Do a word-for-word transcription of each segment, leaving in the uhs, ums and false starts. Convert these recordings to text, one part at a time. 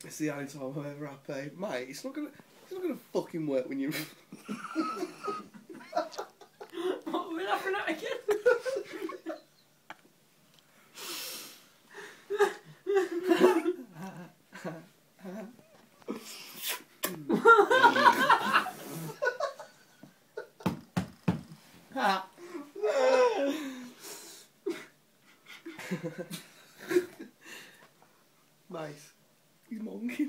It's the only time I'm ever happy. Mate, it's not gonna it's not gonna fucking work when you What, we're laughing at again? Nice. He's monking.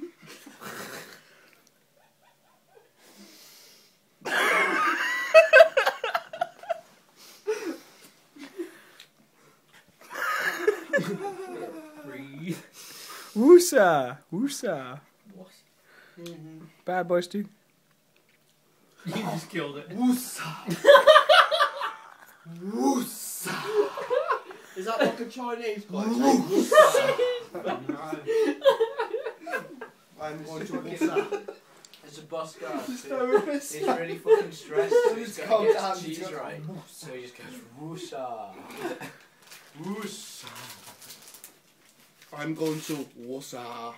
Breathe. Woosa! Woosa! What? Mm-hmm. Bad boys too. You just killed it. Woosa! Woosa! Is that like a Chinese guy saying Woosa? No. I'm going to Woosa. There's a bus guy. Just He's don't miss that. really fucking stressed. So he's Just got calm to get down, his cheese just go, right. So he just goes, woosah. Woosa. I'm going to Woosa.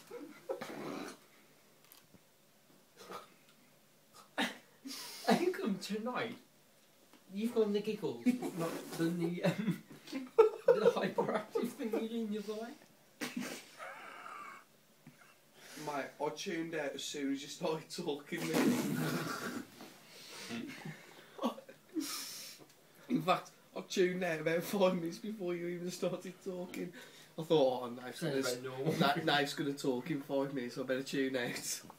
I think um, tonight, you've gone the giggles, but not the, the, um, the hyperactive thingy in your eye. Mate, I tuned out as soon as you started talking then. In fact, I tuned out about five minutes before you even started talking. I thought, oh, Naif's Sounds gonna, very normal. Na- Naif's gonna talk in five minutes, I better tune out.